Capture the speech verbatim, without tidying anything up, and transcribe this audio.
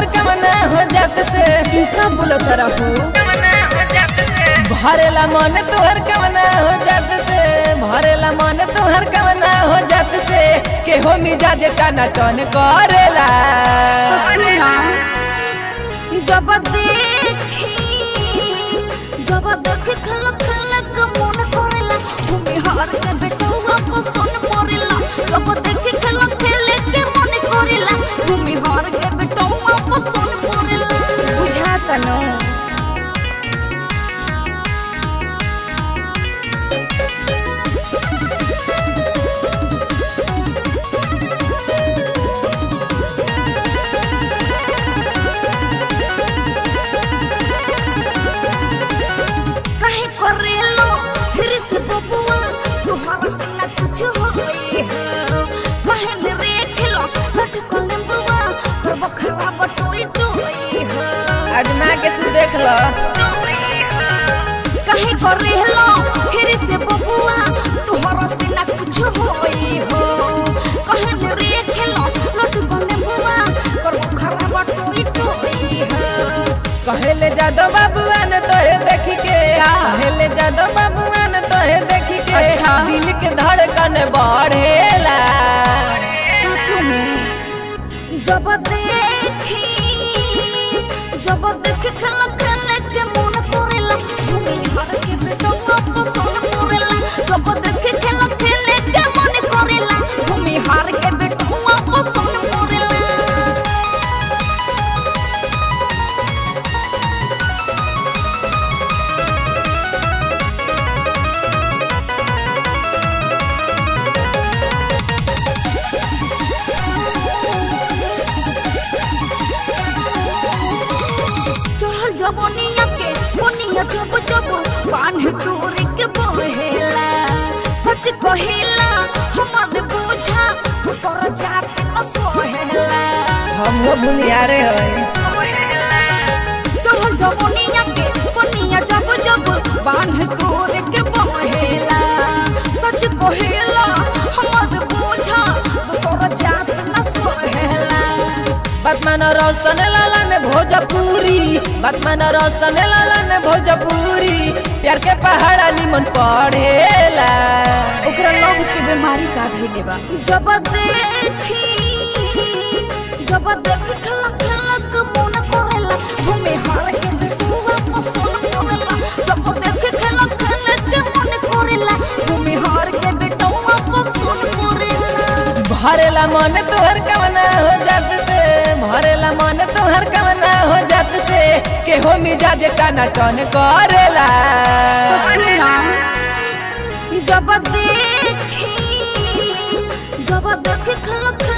तुहर कमना हो जात से का बोलत रहू भरेला मन तुहर कमना हो जात से भरेला मन तुहर कमना हो जात से के हो मिजाज का नटन करेला सुना जब देखी जब देखी खल खल का मन करेला भूमि हार के बेटवा पसंद पड़ेला जब देखी खल खेले के मन करेला भूमि हार के बेटवा पसंद पड़ेला बुझाता न आजमा के तू देख लो कहीं कर रहलो फिर से बबुआ तोहरा से ना कुछ होई हो कहीं रे खेलो लट गने बुआ कर खराब टोई टोई हो कहले जादो बाबुआ ने तोहे देखी के कहले जादो बाबुआ ने तोहे देखी के अच्छा। दिल के धड़कन बढ़ेला सच में जब देखी जब देख खल खल के मन करेला भूमि हार के बेटवा पसंद पड़ेला जब देख खल खल के मन करेला भूमि हार के बेटवा पसंद पड़ेला जबनिया के बनिया जब जब बांध दूर के बहेला सच कहेला हमारे बोझा दूसरा जात न सोहेला हम लोग भुलियारे हई चढ़ल जबनिया के बनिया जब जब बांध दूर के बहेला सच कहेला हमारे बोझा दूसरा जात न सोहेला बतमन रोशन लालन भोजपुरी बतमन रोशन लालन भोजपुरी प्यार के पहाड़ा निमन पढ़ेला ओकरा लोभ के बीमारी का धइले बा जब देखी जब देख खल खल के मन करेला भूमि हार के बेटवा पसंद पड़ेला जब देख खल खल के मन करेला भूमि हार के बेटवा पसंद पड़ेला भरेला मन तोहर कमना हो जात से भरेला मन तोहर कमना हो जात से के हो मिजाज का नटन करेला सुना जब देखी जब देख खल